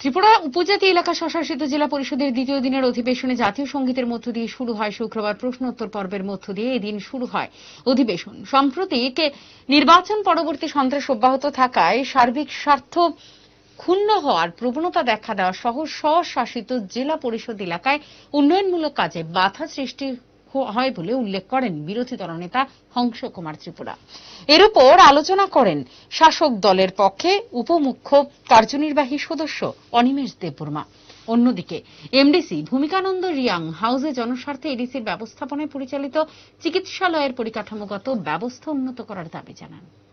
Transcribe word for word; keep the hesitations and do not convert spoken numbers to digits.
ত্রিপুরা উপজাতি এলাকা স্বশাসিত জেলা পরিষদের দ্বিতীয় দিনের অধিবেশনে জাতীয় সঙ্গীতের মধ্য দিয়ে শুরু হয় শুক্রবার প্রশ্নোত্তর পর্বের মধ্য দিয়ে এদিন শুরু হয় অধিবেশন। সম্প্রতি নির্বাচন পরবর্তী সন্ত্রাস অব্যাহত থাকায় সার্বিক স্বার্থ ক্ষুণ্ণ হওয়ার প্রবণতা দেখা দেওয়া সহ স্বশাসিত জেলা পরিষদ এলাকায় উন্নয়নমূলক কাজে বাধা সৃষ্টি হয় বলে উল্লেখ করেন বিরোধী দলনেতা হংস কুমার ত্রিপুরা। এর উপর আলোচনা করেন শাসক দলের পক্ষে উপমুখ্য কার্যনির্বাহী সদস্য অনিমেষ দেববর্মা। অন্যদিকে এমডিসি ভূমিকানন্দ রিয়াং হাউসে জনস্বার্থে এডিসির ব্যবস্থাপনায় পরিচালিত চিকিৎসালয়ের পরিকাঠামোগত ব্যবস্থা উন্নত করার দাবি জানান।